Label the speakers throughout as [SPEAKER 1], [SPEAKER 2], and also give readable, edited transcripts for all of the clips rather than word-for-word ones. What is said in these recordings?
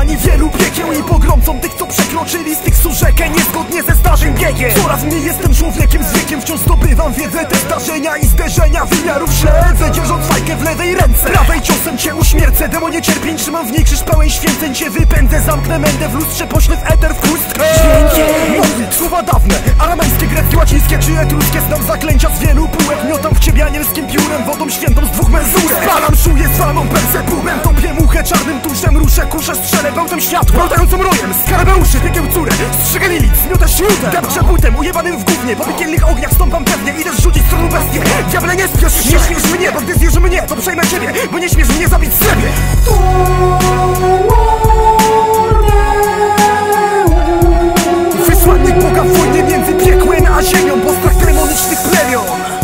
[SPEAKER 1] Przestrzeni wielu piekieł i pogromcą tych, co przekroczyli z tych rzekę niezgodnie ze zdarzeń biegiem. Coraz mniej jestem człowiekiem z wiekiem, wciąż zdobywam wiedzę, te zdarzenia i zderzenia wymiarów śledzę, dzierżąc fajkę w lewej ręce, prawej ciosem cię uśmiercę. Demonie cierpień, trzymam w niej krzyż pełen święceń, cię wypędzę, zamknę mędę w lustrze, poślę w eter, w pustkę. Dźwiękiem modlitw, słowa dawne, arameńskie, greckie, łacińskie czy etruskie, znam zaklęcia z wielu półek, miotam w ciebie anielskim piórem, wodą świętą z dwóch menzurek. Spalam, szuję zwaną Belzebubem, topię muchę czarnym tuszem, ruszę, kuszę, strzelę bełtem światła, latającą rojem, skarabeuszy, piekieł córę, strzegę lilit, zmiotę śrutę, depczę butem, ujebanym w gównie, po piekielnych ogniach stąpam pewnie, idę zrzucić stronu bestię. Diable, nie spiesz się, nie śmiesz mnie, bo gdy zjesz mnie, to przejmę ciebie, bo nie śmiesz mnie zabić siebie. Wysłannik Boga w wojnie między piekłem a ziemią, postrach demonicznych plemion.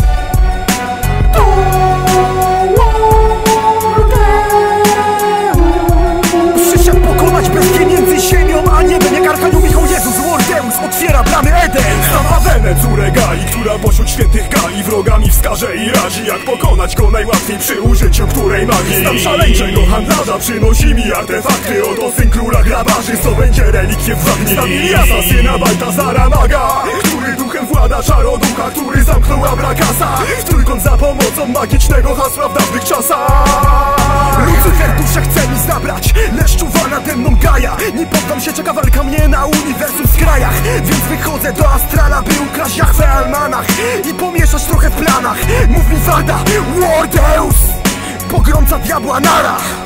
[SPEAKER 1] Przyszedł pokonać bestię między ziemią a niebem, jak Archanioł Michał Jezus, Lordeus otwiera bramy Eden.
[SPEAKER 2] Znam Awenę, córę Gai, która pośród świętych gali wrogami wskaże i radzi, jak pokonać go najłatwiej przy użyciu której magii. Znam szaleńczego handlarza, przynosi mi artefakty, oto syn króla grabarzy, co będzie relikwie w 2 dni. Znam Iliasa, syna Baltazara maga, który duchem włada, czaroducha, który zamknął Abrakasa w trójkąt za pomocą magicznego hasła w dawnych czasach.
[SPEAKER 1] Lucyfer duszę chce mi zabrać, lecz czuwa nade mną Gaja. Nie poddam się, czeka walka mnie na uniwersum w krajach, więc wychodzę do astrala, by ukraść Jahwe almanach i pomieszać trochę w planach. Mów mi Wada, Lordeus, pogromca diabła nara.